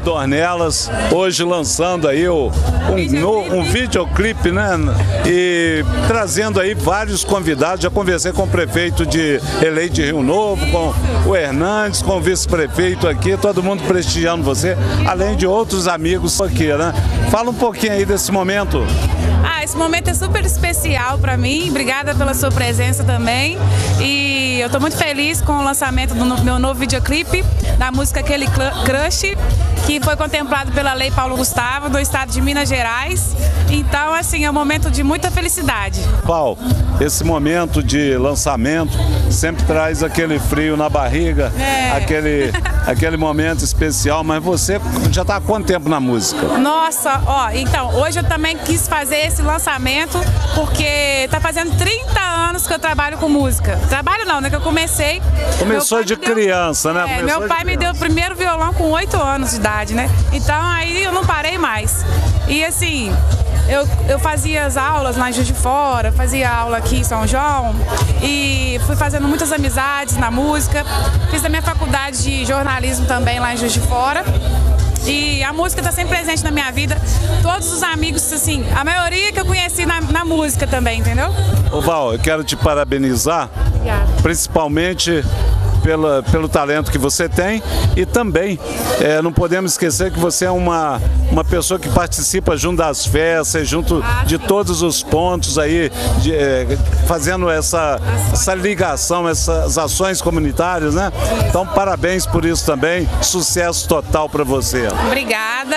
Dornelas, hoje lançando aí um videoclipe, né? E trazendo aí vários convidados. Já conversei com o prefeito de eleito de Rio Novo, com o Hernandes, com o vice-prefeito aqui, todo mundo prestigiando você, além de outros amigos aqui, né? Fala um pouquinho aí desse momento. Esse momento é super especial para mim, obrigada pela sua presença também, e eu estou muito feliz com o lançamento do meu novo videoclipe, da música Aquele Crush, que foi contemplado pela Lei Paulo Gustavo, do estado de Minas Gerais. Então, assim, é um momento de muita felicidade. Paulo, esse momento de lançamento sempre traz aquele frio na barriga, aquele momento especial, mas você já está há quanto tempo na música? Nossa, então, hoje eu também quis fazer esse lançamento porque tá fazendo 30 anos que eu trabalho com música. Trabalho não, né, que eu comecei... Começou de criança, né? Meu pai me deu o primeiro violão com 8 anos de idade, né? Então aí eu não parei mais. E assim, eu fazia as aulas lá em Juiz de Fora, fazia aula aqui em São João e fui fazendo muitas amizades na música. Fiz a minha faculdade de jornalismo também lá em Juiz de Fora. E a música está sempre presente na minha vida. Todos os amigos, assim, a maioria que eu conheci na música também, entendeu? Ô Val, eu quero te parabenizar, principalmente pelo talento que você tem e também não podemos esquecer que você é uma pessoa que participa junto das festas, junto de todos os pontos aí, fazendo essa ligação, essas ações comunitárias, né? Então parabéns por isso também, sucesso total para você. Obrigada.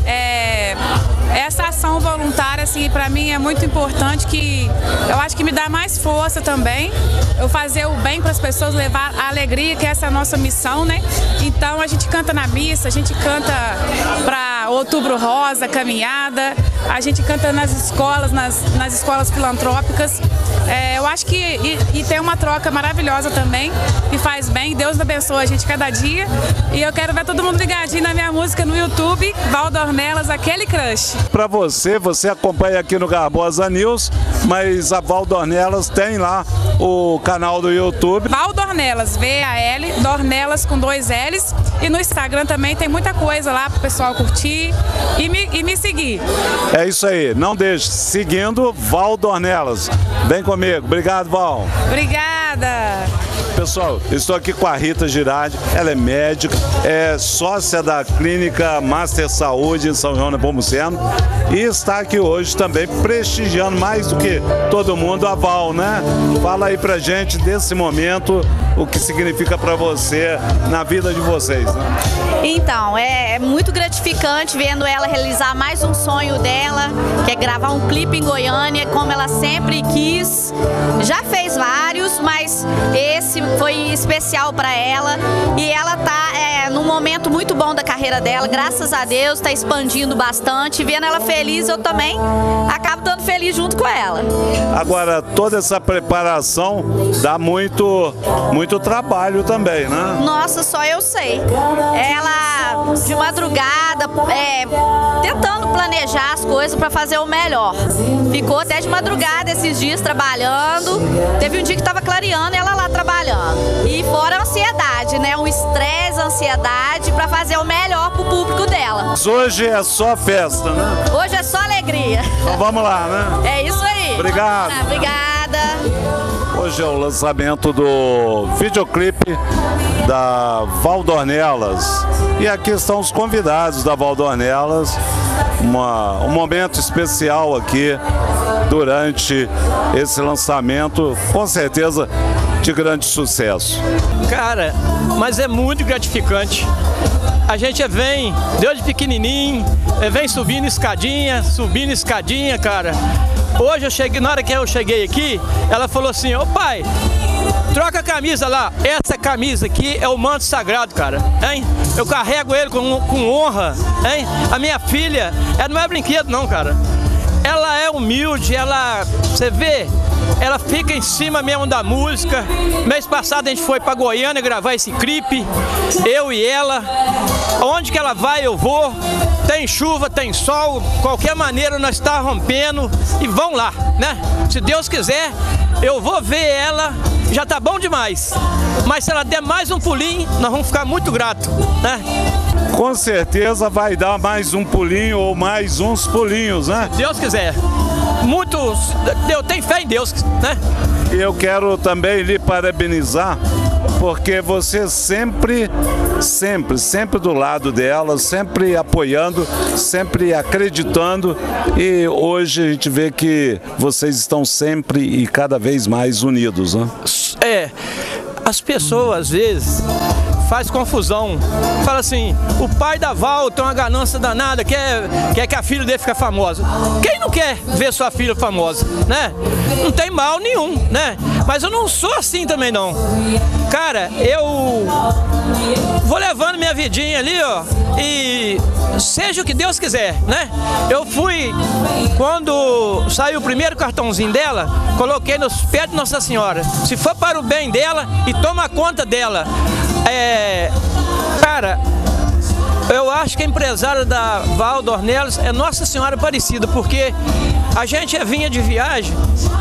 Essa ação voluntária, assim, para mim é muito importante, que eu acho que me dá mais força também, eu fazer o bem para as pessoas, levar a alegria, que essa é a nossa missão, né? Então a gente canta na missa, a gente canta para Outubro Rosa, caminhada, a gente canta nas escolas, nas escolas filantrópicas. Eu acho que tem uma troca maravilhosa também, que faz bem. Deus abençoe a gente cada dia. E eu quero ver todo mundo ligadinho na minha música no YouTube, Val Dornelas, Aquele Crush. Para você acompanha aqui no Garbosa News, mas a Val Dornelas tem lá o canal do YouTube. Val Dornelas, V-A-L, Dornelas com 2 L's. E no Instagram também tem muita coisa lá pro pessoal curtir e me seguir. É isso aí, não deixe, seguindo Val Dornelas. Vem comigo, obrigado Val. Obrigada. Pessoal, estou aqui com a Rita Girardi, ela é médica, é sócia da Clínica Master Saúde em São João Nepomuceno e está aqui hoje também prestigiando mais do que todo mundo a Val, né? Fala aí pra gente desse momento, o que significa para você na vida de vocês, né? Então, é muito gratificante vendo ela realizar mais um sonho dela, que é gravar um clipe em Goiânia, como ela sempre quis. Já fez vários, mas esse foi especial para ela e ela tá num momento muito bom da carreira dela, graças a Deus, tá expandindo bastante. Vendo ela feliz, eu também acabo estando feliz junto com ela. Agora, toda essa preparação dá muito trabalho também, né? Nossa, só eu sei. Ela, de madrugada, tentando planejar as coisas para fazer o melhor. Ficou até de madrugada esses dias trabalhando. Teve um dia que estava clareando e ela lá trabalhando. E fora a ansiedade, né? O estresse, a ansiedade para fazer o melhor pro público dela. Mas hoje é só festa, né? Hoje é só alegria. Então vamos lá, né? É isso aí. Obrigado. Obrigada. Hoje é o lançamento do videoclipe da Val Dornelas. E aqui estão os convidados da Val Dornelas. Um momento especial aqui durante esse lançamento, com certeza de grande sucesso. Cara, mas é muito gratificante. A gente vem, desde pequenininho, vem subindo escadinha, cara. Hoje eu cheguei, na hora que eu cheguei aqui, ela falou assim: ô pai, troca a camisa lá. Essa camisa aqui é o manto sagrado, cara, hein? Eu carrego ele com honra, hein? A minha filha, ela não é brinquedo não, cara. Ela é humilde, você vê, ela fica em cima mesmo da música. Mês passado a gente foi pra Goiânia gravar esse clipe, eu e ela. Onde que ela vai, eu vou. Tem chuva, tem sol, qualquer maneira nós está rompendo e vão lá, né? Se Deus quiser, eu vou ver ela, já tá bom demais. Mas se ela der mais um pulinho, nós vamos ficar muito gratos, né? com certeza vai dar mais um pulinho ou mais uns pulinhos, né? Se Deus quiser. Muitos, eu tenho fé em Deus, né? E eu quero também lhe parabenizar, porque você sempre do lado dela, sempre apoiando, sempre acreditando, e hoje a gente vê que vocês estão sempre e cada vez mais unidos, né? As pessoas às vezes faz confusão, fala assim, o pai da Val tem uma ganância danada, quer que a filha dele fique famosa. Quem não quer ver sua filha famosa, né? Não tem mal nenhum, né? Mas eu não sou assim também não. Cara, eu vou levando minha vidinha ali, ó, e seja o que Deus quiser, né? Eu fui, quando saiu o primeiro cartãozinho dela, coloquei nos pés de Nossa Senhora. Se for para o bem dela e toma conta dela. Cara, eu acho que a empresária da Val Dornelas é Nossa Senhora Aparecida, porque a gente vinha de viagem,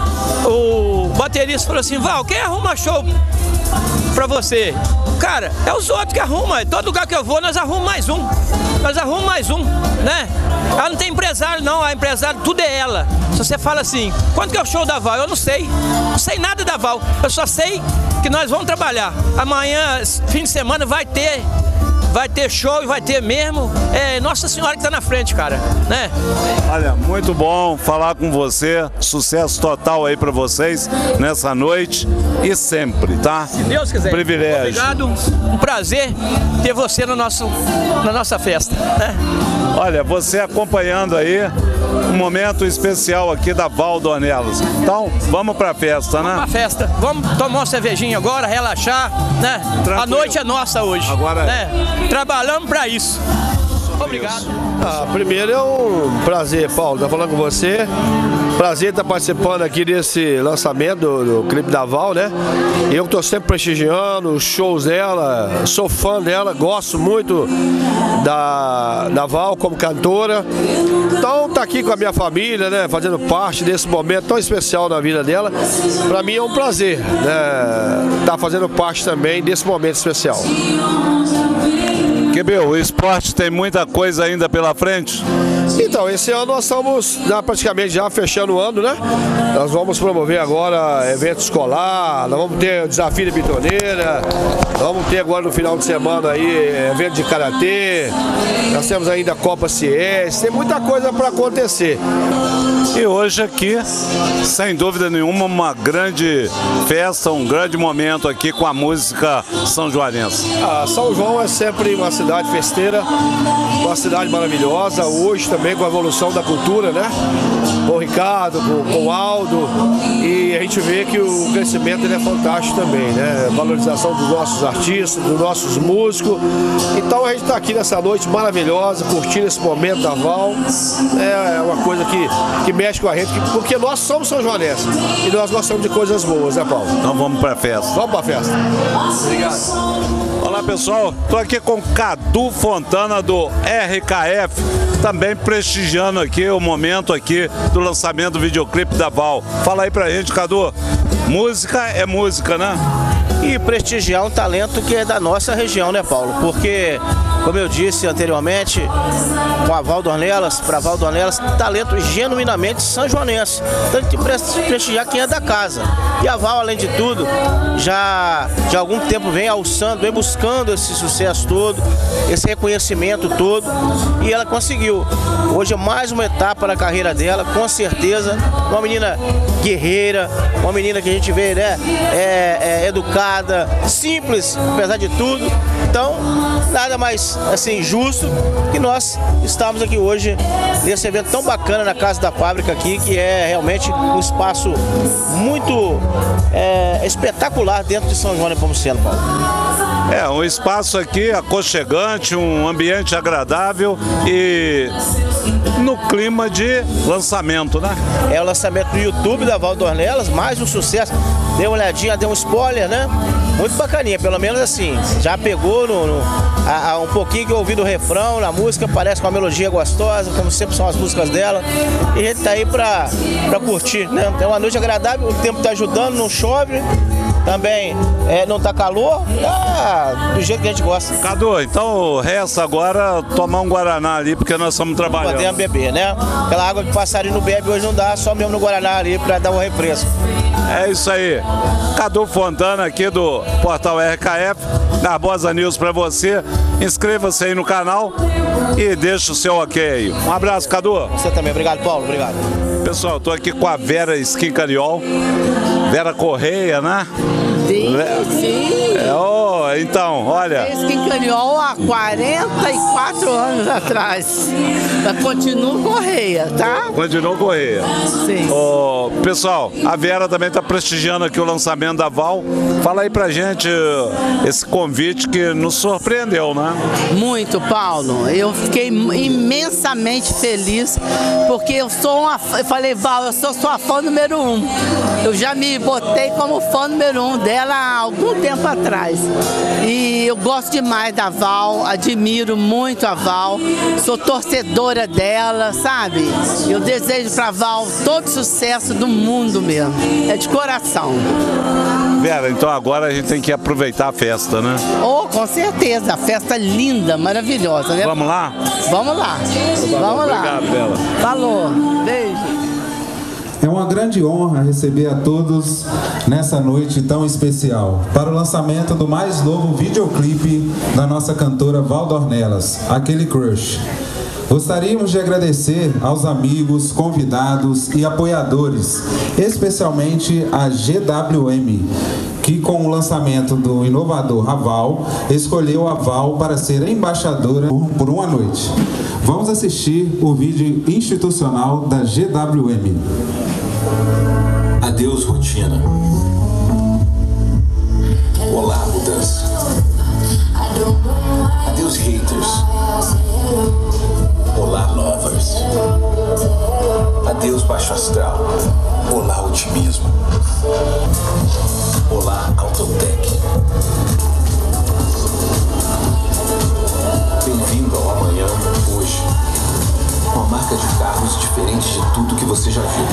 o baterista falou assim, Val, quem arruma show pra você? Cara, é os outros que arrumam, todo lugar que eu vou nós arrumamos mais um, né? Ela não tem empresário não, a empresária tudo é ela. Se você fala assim, quanto que é o show da Val? Eu não sei nada da Val, eu só sei que nós vamos trabalhar. Amanhã, fim de semana, vai ter show e vai ter mesmo. Nossa Senhora que está na frente, cara, né? Olha, muito bom falar com você. Sucesso total aí para vocês nessa noite e sempre, tá? Se Deus quiser. Privilégio. Obrigado, um prazer ter você na nossa festa, né? Olha, você acompanhando aí um momento especial aqui da Val Dornelas. Então, vamos pra festa, né? Vamos pra festa. Vamos tomar uma cervejinha agora, relaxar, né? Tranquilo. A noite é nossa hoje. Agora né? Trabalhamos pra isso. Obrigado. Primeiro é um prazer, Paulo, estar falando com você. Prazer estar participando aqui desse lançamento do clipe da Val, né? Eu estou sempre prestigiando os shows dela, sou fã dela, gosto muito da Val como cantora. Então, tá aqui com a minha família, né? Fazendo parte desse momento tão especial na vida dela. Para mim é um prazer, né? Estar fazendo parte também desse momento especial. Quebel, o esporte tem muita coisa ainda pela frente? Então, esse ano nós estamos praticamente já fechando o ano, né? Nós vamos promover agora evento escolar, nós vamos ter o desafio de bitoneira, nós vamos ter agora no final de semana aí evento de karatê, nós temos ainda a Copa CS, tem muita coisa para acontecer. E hoje aqui, sem dúvida nenhuma, uma grande festa, um grande momento aqui com a música são joanense. São João é sempre uma cidade festeira, uma cidade maravilhosa, hoje também com a evolução da cultura, né? Com o Ricardo, com o Aldo, e a gente vê que o crescimento ele é fantástico também, né? Valorização dos nossos artistas, dos nossos músicos. Então a gente está aqui nessa noite maravilhosa, curtindo esse momento da Val. É uma coisa que mexe com a gente, porque nós somos são joanenses e nós gostamos de coisas boas, né, Paulo? Então vamos para a festa. Vamos para a festa. Obrigado. Olá pessoal, estou aqui com Cadu Fontana do RKF, também prestigiando aqui o momento aqui do lançamento do videoclipe da Val. Fala aí pra gente, Cadu, música é música, né? E prestigiar um talento que é da nossa região, né, Paulo? Porque, como eu disse anteriormente, com a Val Dornelas, para a Val Dornelas, talento genuinamente sanjoanense. Então a gente tem que prestigiar quem é da casa. E a Val, além de tudo, já de algum tempo vem alçando, vem buscando esse sucesso todo, esse reconhecimento todo, e ela conseguiu. Hoje é mais uma etapa na carreira dela, com certeza. Uma menina guerreira, uma menina que a gente vê, né, educada, simples, apesar de tudo. Então, nada mais assim justo que nós estamos aqui hoje nesse evento tão bacana na Casa da Fábrica aqui, que é realmente um espaço muito espetacular dentro de São João de Nepomuceno, Paulo. É, um espaço aqui aconchegante, um ambiente agradável e no clima de lançamento, né? É o lançamento do YouTube da Val Dornelas, mais um sucesso. Dê uma olhadinha, dê um spoiler, né? Muito bacaninha, pelo menos assim, já pegou um pouquinho que eu ouvi do refrão na música, parece uma melodia gostosa, como sempre são as músicas dela, e a gente tá aí pra curtir, né? É uma noite agradável, o tempo tá ajudando, não chove, também não tá calor, do jeito que a gente gosta. Cadu, então resta agora tomar um Guaraná ali, porque nós estamos trabalhando. Podemos beber, né? Aquela água que o passarinho não bebe hoje não dá, só mesmo no Guaraná ali para dar um refresco. É isso aí. Cadu Fontana aqui do Portal RKF, Barbosa News para você. Inscreva-se aí no canal e deixa o seu ok aí. Um abraço, Cadu. Você também. Obrigado, Paulo. Obrigado. Pessoal, estou aqui com a Vera Skin Cariol, Vera Correia, né? Sim, sim. Então, olha... Skin Cariol há 44 anos atrás. Mas continua Correia, tá? Continua Correia. Sim. Pessoal, a Vera também está prestigiando aqui o lançamento da Val. Fala aí pra gente esse convite que nos surpreendeu, né? Muito, Paulo. Eu fiquei imensamente feliz, porque eu falei, Val, eu sou sua fã número 1. Eu já me botei como fã número 1 dela há algum tempo atrás. E eu gosto demais da Val, admiro muito a Val, sou torcedora dela, sabe? Eu desejo pra Val todo sucesso do mundo mesmo. É de coração. Vera, então agora a gente tem que aproveitar a festa, né? Oh, com certeza, a festa linda, maravilhosa, né? Vamos lá? Vamos lá. Vamos lá. Obrigado, Bela. Falou. Beijo. É uma grande honra receber a todos nessa noite tão especial para o lançamento do mais novo videoclipe da nossa cantora Val Dornelas, Aquele Crush. Gostaríamos de agradecer aos amigos, convidados e apoiadores, especialmente a GWM, que com o lançamento do inovador Val, escolheu a Val para ser embaixadora por uma noite. Vamos assistir o vídeo institucional da GWM. Adeus, rotina. Olá, mudança. Adeus, haters. Olá, lovers. Adeus, baixo astral. Olá, otimismo. Olá, Autotech. Bem-vindo ao amanhã, hoje. Uma marca de carros diferente de tudo que você já viu.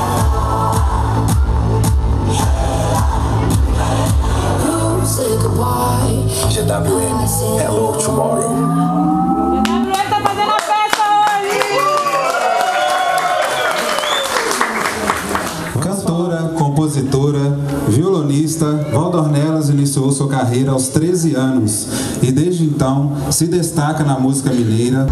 GWM, Hello Tomorrow. GWM tá fazendo a festa hoje! Cantora, compositora, violonista, Val Dornelas iniciou sua carreira aos 13 anos e desde então se destaca na música mineira.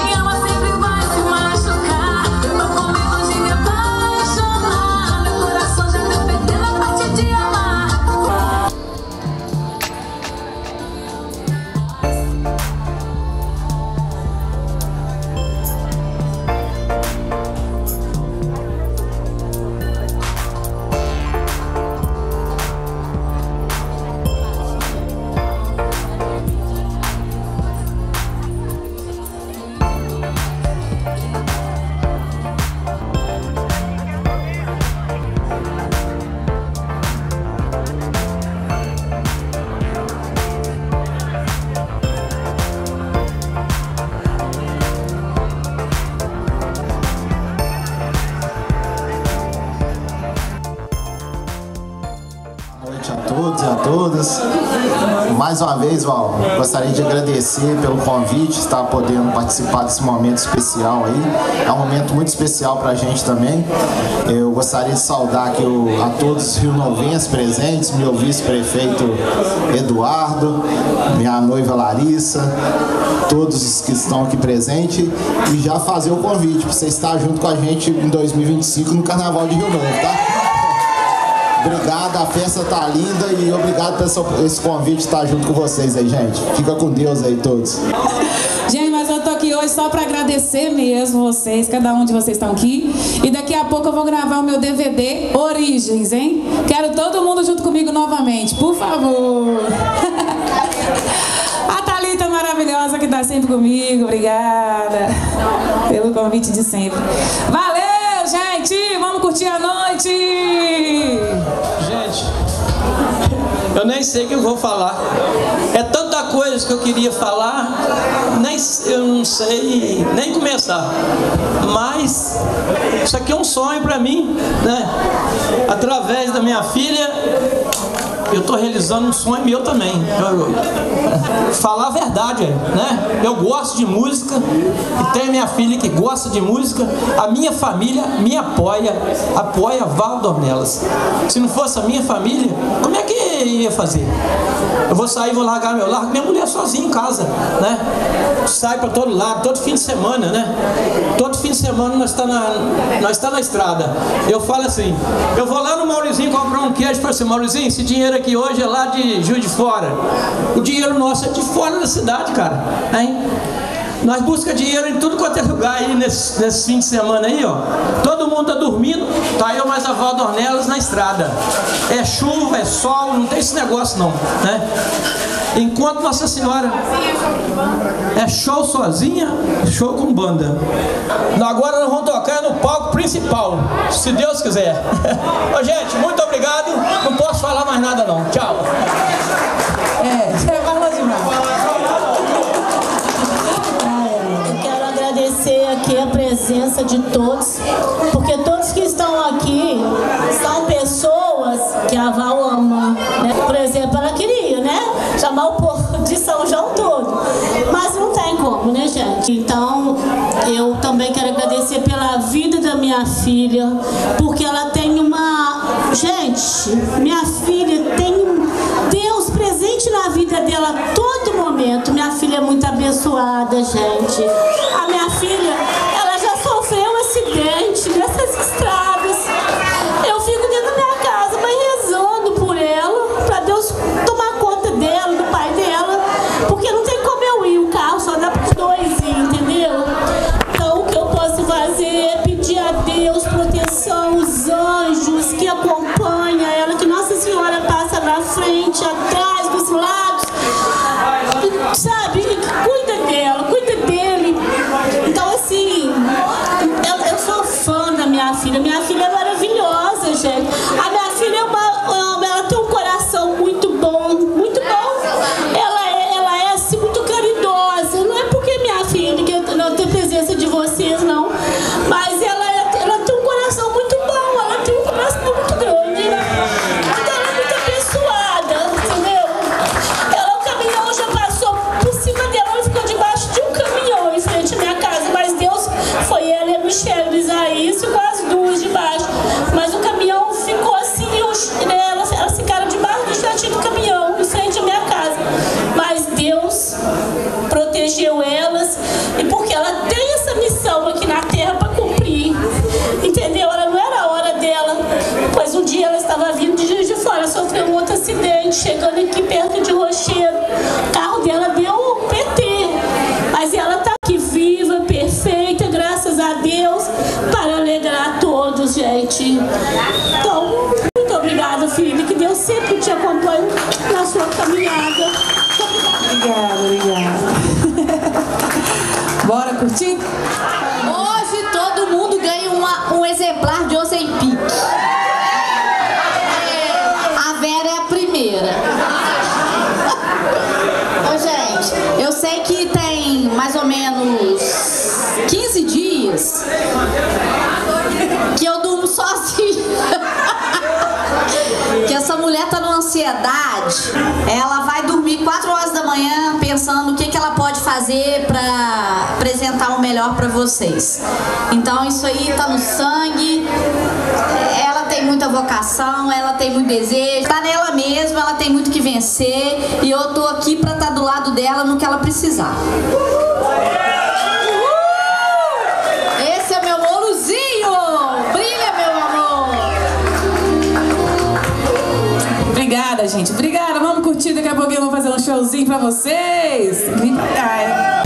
Mais uma vez, Val, gostaria de agradecer pelo convite, estar podendo participar desse momento especial aí. É um momento muito especial pra gente também. Eu gostaria de saudar aqui a todos os rionovenses presentes, meu vice-prefeito Eduardo, minha noiva Larissa, todos os que estão aqui presentes, e já fazer o convite para você estar junto com a gente em 2025 no Carnaval de Rio Novo, tá? Obrigado, a festa tá linda e obrigado por esse convite de estar junto com vocês aí, gente. Fica com Deus aí todos. Gente, mas eu tô aqui hoje só pra agradecer mesmo vocês, cada um de vocês estão aqui. E daqui a pouco eu vou gravar o meu DVD Origens, hein? Quero todo mundo junto comigo novamente, por favor. A Thalita maravilhosa que tá sempre comigo, obrigada pelo convite de sempre. Valeu, gente! Vamos curtir a noite! Gente, eu nem sei o que eu vou falar. É tanta coisa que eu queria falar, eu não sei nem começar, mas isso aqui é um sonho para mim, né? Através da minha filha, eu estou realizando um sonho meu também. Falar a verdade, né? Eu gosto de música e tenho minha filha que gosta de música. A minha família me apoia Val Dornelas. Se não fosse a minha família, como é que ia fazer? Eu vou sair, vou largar minha mulher sozinha em casa, né? Sai para todo lado, todo fim de semana, né? Todo fim de semana nós está na estrada. Eu falo assim, eu vou lá no Maurizinho comprar um queijo para assim, Maurizinho, esse dinheiro aqui hoje é lá de Juiz de Fora. O dinheiro nosso é de fora da cidade, cara. Hein? Nós buscamos dinheiro em tudo quanto é lugar aí nesse fim de semana aí, ó. Todo mundo tá dormindo, tá eu mais a Val Dornelas na estrada. É chuva, é sol, não tem esse negócio não, né? Enquanto Nossa Senhora é show sozinha, show com banda. Agora nós vamos tocar no palco principal, se Deus quiser. Ô, gente, muito obrigado. Não posso falar mais nada não. Tchau. Eu quero agradecer aqui a presença de todos, porque todos que estão aqui são pessoas que a Val ama, né? Por exemplo, ela queria, né, chamar o povo de São João todo, mas não tem como, né, gente? Então, eu também quero agradecer pela vida da minha filha, porque ela tem uma... Gente, minha filha tem Deus presente na vida dela a todo momento. Minha filha é muito abençoada, gente. A minha filha, ela já sofreu um acidente nessas estradas. Eu fico dentro da minha casa, mas rezando por ela, para Deus tomar conta dela, do pai dela, porque não tem como eu ir, o carro só dá para os dois ir, entendeu? Então o que eu posso fazer é pedir a Deus proteção, os anjos que acompanham ela, que Nossa Senhora passa na frente, atrás, dos lados, sabe? Cuida dela, cuida dele. Então assim, eu sou fã da minha filha. Minha filha é maravilhosa, gente. A minha filha ela tem um coração muito bom, muito bom. Ela é assim, muito caridosa. Não é porque minha filha, que eu não tenho presença de vocês, não, mas ela tem um coração muito bom. Ela tem um coração muito grande. Então ela é muito abençoada, entendeu? O caminhão já passou por cima dela, ela ficou debaixo de um caminhão em frente à minha casa, mas Deus, foi ela e a Michelle, o Isaías, ficou as duas debaixo, mas o caminhão ficou assim, elas ficaram debaixo do estatinho do caminhão, em frente à minha casa, mas Deus protegeu elas, e porque ela tem essa missão aqui na terra para cumprir, entendeu? Ela não era a hora dela, pois um dia ela estava vindo de Juiz de Fora, sofreu um outro acidente, chegando aqui perto de Rochedo, o carro dela deu um PT, mas ela está aqui viva, perfeita, graças a Deus, para alegrar todos, gente. Então, muito obrigada, filha, que Deus sempre te acompanhe na sua caminhada. Obrigada. Bora curtir? Hoje todo mundo ganha um exemplar de Ozempic. A Vera é a primeira. Ô, gente, eu sei que tem mais ou menos 15 dias que eu durmo sozinha. Que essa mulher tá numa ansiedade. Ela vai dormir 4 horas da manhã pensando o que ela pode fazer pra apresentar o melhor pra vocês. Então isso aí tá no sangue. Ela tem muita vocação, ela tem muito desejo, tá nela mesma, ela tem muito que vencer. E eu tô aqui pra estar do lado dela no que ela precisar. Esse é meu Moluzinho! Brilha, meu amor! Obrigada, gente. Obrigada. Vamos curtir. Daqui a pouquinho eu vou fazer um showzinho pra vocês. Vem pra cá.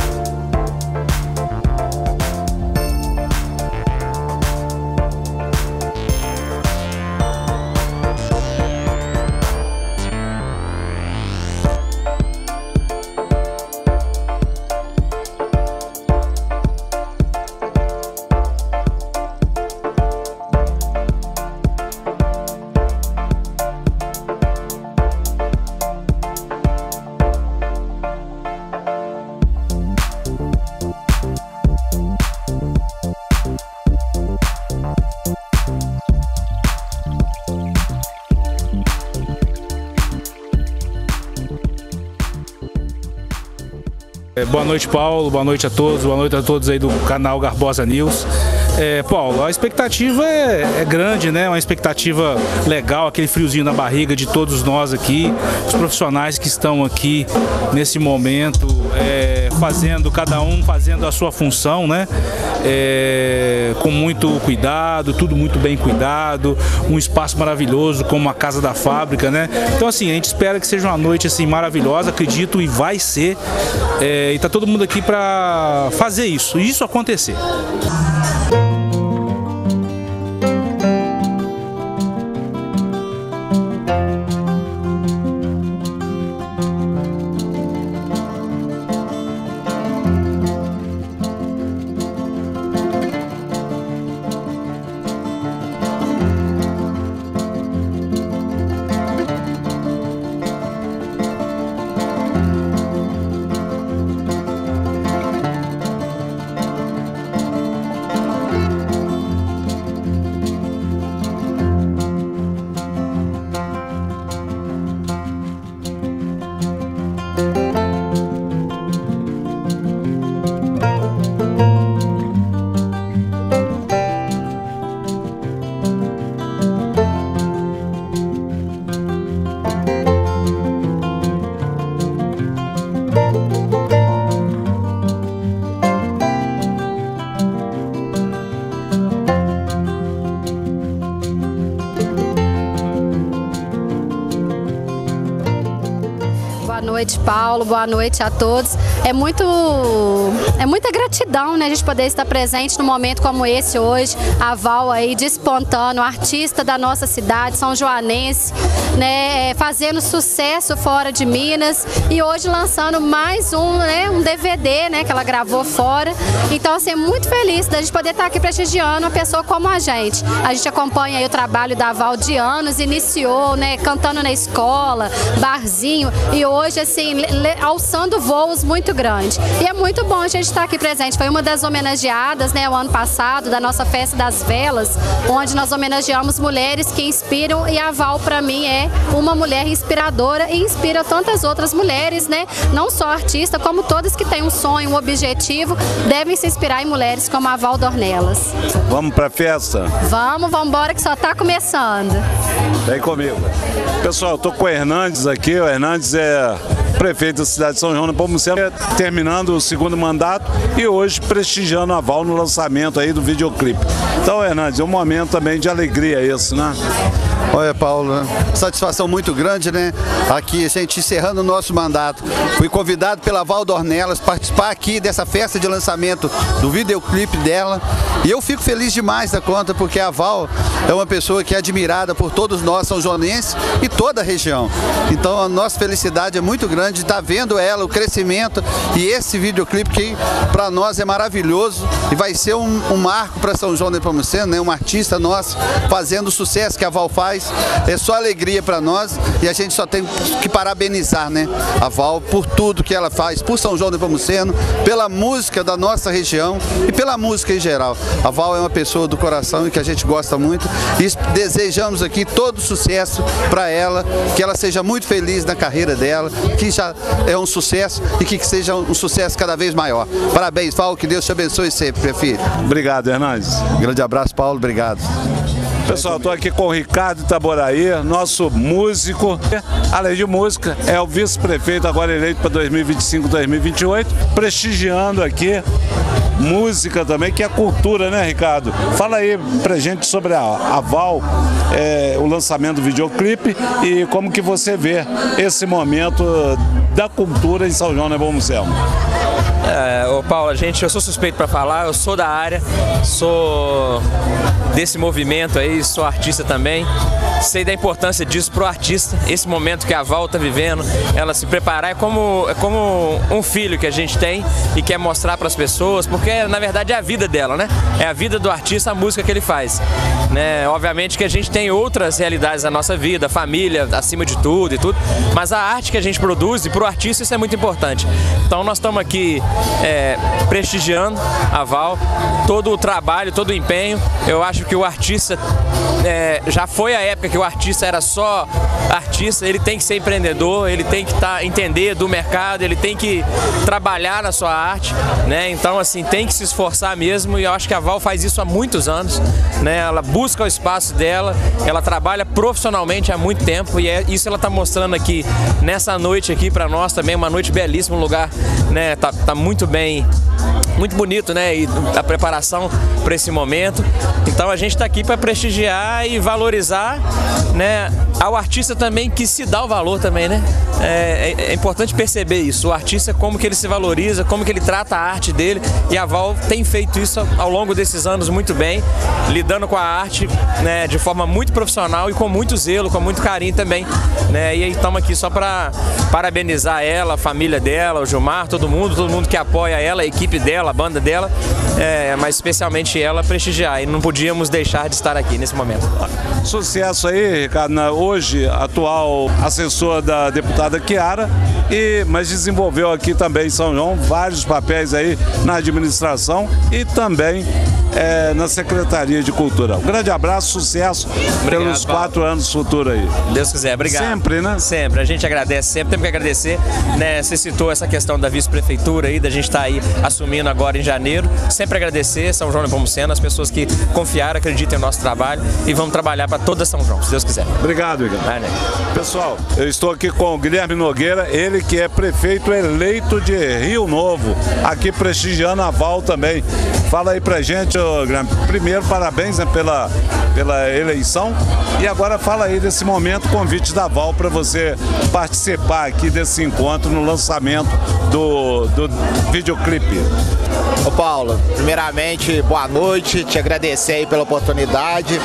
Boa noite, Paulo, boa noite a todos aí do canal Garbosa News. Paulo, a expectativa é grande, né? Uma expectativa legal, aquele friozinho na barriga de todos nós aqui, os profissionais que estão aqui nesse momento, cada um fazendo a sua função, né? Com muito cuidado, tudo muito bem cuidado, um espaço maravilhoso como a Casa da Fábrica, né? Então assim, a gente espera que seja uma noite assim maravilhosa, acredito, e vai ser, e tá todo mundo aqui para fazer isso acontecer. Boa noite, Paulo. Boa noite a todos. É muita gratidão, né, a gente poder estar presente num momento como esse hoje. A Val aí despontando, artista da nossa cidade, São Joanense, né, fazendo sucesso fora de Minas e hoje lançando mais um DVD, né, que ela gravou fora. Então, assim, muito feliz da gente poder estar aqui prestigiando uma pessoa como a gente. A gente acompanha aí o trabalho da Val de anos, iniciou, né, cantando na escola, barzinho, e hoje, assim, alçando voos muito grandes. E é muito bom a gente estar aqui presente. Foi uma das homenageadas, né, o ano passado, da nossa Festa das Velas, onde nós homenageamos mulheres que inspiram, e a Val, para mim, é uma mulher inspiradora e inspira tantas outras mulheres, né, não só artista, como todas que têm um sonho, um objetivo, devem se inspirar em mulheres como a Val Dornelas. Vamos pra festa? Vamos embora que só tá começando. Vem comigo. Pessoal, eu tô com o Hernandes aqui. O Hernandes é prefeito da cidade de São João Nepomuceno, terminando o segundo mandato e hoje prestigiando a Val no lançamento aí do videoclipe. Então, Hernandes, é um momento também de alegria isso, né? Olha, Paulo, satisfação muito grande, né? Aqui, a gente encerrando o nosso mandato. Fui convidado pela Val Dornelas participar aqui dessa festa de lançamento do videoclipe dela. E eu fico feliz demais da conta, porque a Val é uma pessoa que é admirada por todos nós, são joanenses e toda a região. Então a nossa felicidade é muito grande de estar vendo ela, o crescimento, e esse videoclipe que para nós é maravilhoso e vai ser um marco para São João Nepomuceno, né? Uma artista nossa fazendo o sucesso que a Val faz. É só alegria para nós e a gente só tem que parabenizar, né, a Val por tudo que ela faz, por São João Nepomuceno, pela música da nossa região e pela música em geral. A Val é uma pessoa do coração e que a gente gosta muito e desejamos aqui todo sucesso para ela, que ela seja muito feliz na carreira dela, que já é um sucesso e que seja um sucesso cada vez maior. Parabéns, Val, que Deus te abençoe sempre, meu filho. Obrigado, Hernandes. Grande abraço, Paulo, obrigado. Pessoal, estou aqui com o Ricardo Itaboraí, nosso músico. Além de música, é o vice-prefeito agora eleito para 2025-2028, prestigiando aqui música também, que é cultura, né, Ricardo? Fala aí pra gente sobre a Val, o lançamento do videoclipe e como que você vê esse momento da cultura em São João Nepomuceno. Ô Paulo, eu sou suspeito para falar, eu sou da área, sou desse movimento aí, sou artista também, sei da importância disso pro artista, esse momento que a Val tá vivendo, ela se preparar é como um filho que a gente tem e quer mostrar para as pessoas, porque na verdade é a vida dela, né? É a vida do artista, a música que ele faz, né? Obviamente que a gente tem outras realidades da nossa vida, família acima de tudo e tudo, mas a arte que a gente produz, e pro artista isso é muito importante. Então nós estamos aqui prestigiando a Val, todo o trabalho, todo o empenho. Eu acho que o artista, já foi a época que o artista era só artista, ele tem que ser empreendedor, ele tem que entender do mercado, ele tem que trabalhar na sua arte, né? Então, assim, tem que se esforçar mesmo, e eu acho que a Val faz isso há muitos anos, né? Ela busca o espaço dela, ela trabalha profissionalmente há muito tempo, e isso ela está mostrando aqui nessa noite aqui para nós também, uma noite belíssima, um lugar, né? Tá muito bem, muito bonito, né? E a preparação para esse momento. Então a gente está aqui para prestigiar e valorizar, né, ao artista também, que se dá o valor também, né? É importante perceber isso, o artista, como que ele se valoriza, como que ele trata a arte dele, e a Val tem feito isso ao longo desses anos muito bem, lidando com a arte, né, de forma muito profissional e com muito zelo, com muito carinho também, né? E aí estamos aqui só para parabenizar ela, a família dela, o Gilmar, todo mundo que apoia ela, a equipe dela, a banda dela, mas especialmente ela, prestigiar, e não podíamos deixar de estar aqui nesse momento. Sucesso aí, Ricardo, hoje atual assessor da deputada Chiara, mas desenvolveu aqui também em São João vários papéis aí na administração e também na Secretaria de Cultura. Um grande abraço, sucesso. Obrigado, pelos 4 anos futuros aí. Deus quiser, obrigado. Sempre, né? Sempre, a gente agradece, sempre temos que agradecer, né? Você citou essa questão da vice-prefeitura aí, da gente estar aí assumindo agora em janeiro. Sempre agradecer São João Nepomuceno, as pessoas que confiaram, acreditam no nosso trabalho, e vamos trabalhar para toda São João, se Deus quiser. Obrigado, Igor. Pessoal, eu estou aqui com o Guilherme Nogueira, ele que é prefeito eleito de Rio Novo, aqui prestigiando a Val também. Fala aí pra gente, Guilherme. Primeiro, parabéns, né, pela eleição, e agora fala aí desse momento, convite da Val para você participar aqui desse encontro no lançamento do videoclipe. Ô Paulo, primeiramente, boa noite, te agradecer aí pela oportunidade.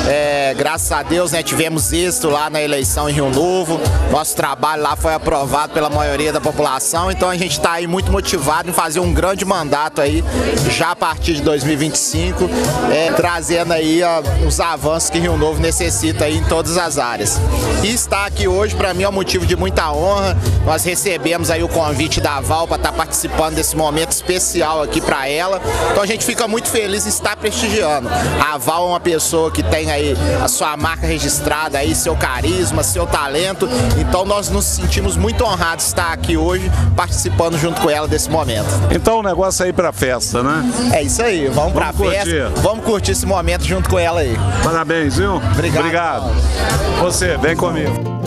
Graças a Deus, né, tivemos êxito lá na eleição em Rio Novo, nosso trabalho lá foi aprovado pela maioria da população, então a gente está aí muito motivado em fazer um grande mandato aí, já a partir de 2025, trazendo aí os avanços que Rio Novo necessita aí em todas as áreas. E estar aqui hoje, para mim, é um motivo de muita honra. Nós recebemos aí o convite da Val para estar participando desse momento especial aqui para ela, então a gente fica muito feliz em estar prestigiando. A Val é uma pessoa que tem aí a sua marca registrada, aí seu carisma, seu talento, então nós nos sentimos muito honrados de estar aqui hoje participando junto com ela desse momento. Então o negócio é ir pra festa, né? É isso aí, vamos pra festa, vamos curtir esse momento junto com ela aí. Parabéns, viu? Obrigado. Obrigado. Você, vem comigo.